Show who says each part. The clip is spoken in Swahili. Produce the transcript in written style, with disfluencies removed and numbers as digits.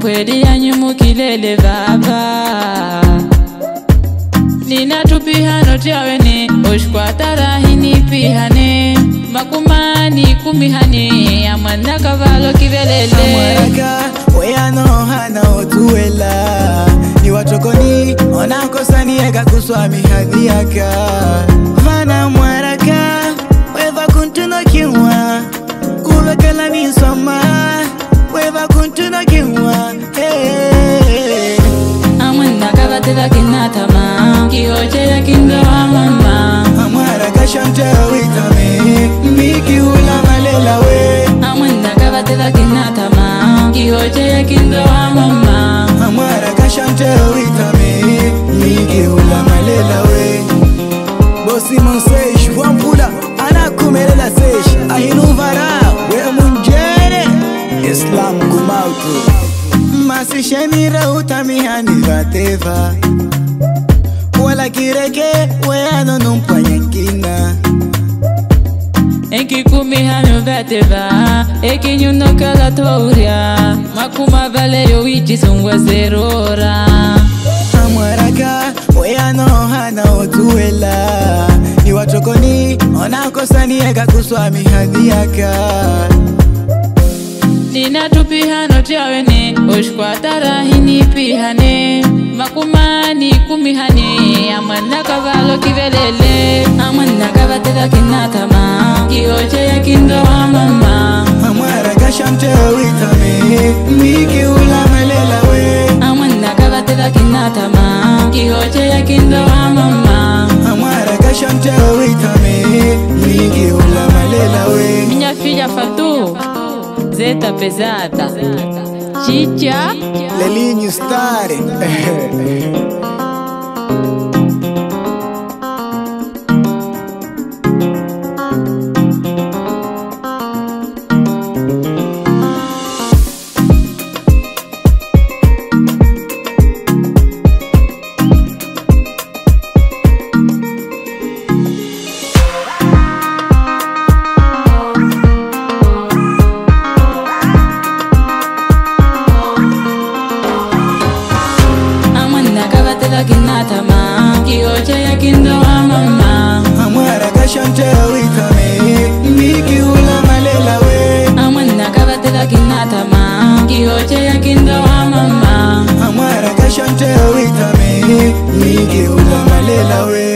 Speaker 1: kweli yanyu kilele baba. Nina tupihano tiawene oshkwatara hini pihane makumani kumihane amanda kavalo kivelele
Speaker 2: amwaraka weyano hana otuela ni watokoni onakosani eka kuswami hadhiaka vana mwaraka weva kuntuno kiwa kuvekala nisoma weva kuntuno kiwa
Speaker 1: amanda kavatela kinatama kihoche ya kindoa mama
Speaker 2: amwaraka shante witame miki hula malela we
Speaker 1: amanda kavatela kinatama kihoche ya kindoa mama
Speaker 2: amwaraka shante witame miki hula malela we bosi monseish wampula anakumelela seish ahinuvara we munjere islam kumautu masishenira utamihani vateva wala kireke weano numpanyankina
Speaker 1: Eki kumihano vateva eki nyuno kala touria makuma vale yo ichi sungwa zerora
Speaker 2: amwaraka weano hana otuela ni watokoni onakosani eka kuswami hadhiaka
Speaker 1: Nina tupihano tiawene oshkwatara hini pihane makumani kumihane amanda kavalo kivelele amanda kavatela kinatama kihoche ya kindoa mama
Speaker 2: amwaraka shante witame miki hula malela we
Speaker 1: amanda kavatela kinatama kihoche ya kindoa mama
Speaker 2: amwaraka shante witame miki hula malela we
Speaker 1: minha filha Fatu Zeta pesada Chicha
Speaker 2: Lelinho Star
Speaker 1: kinatama kihoche ya kindoa mama
Speaker 2: amwaraka shante witame miki hula malela we
Speaker 1: amanda kavatela kinatama kihoche ya kindoa mama
Speaker 2: amwaraka shante witame miki hula malela we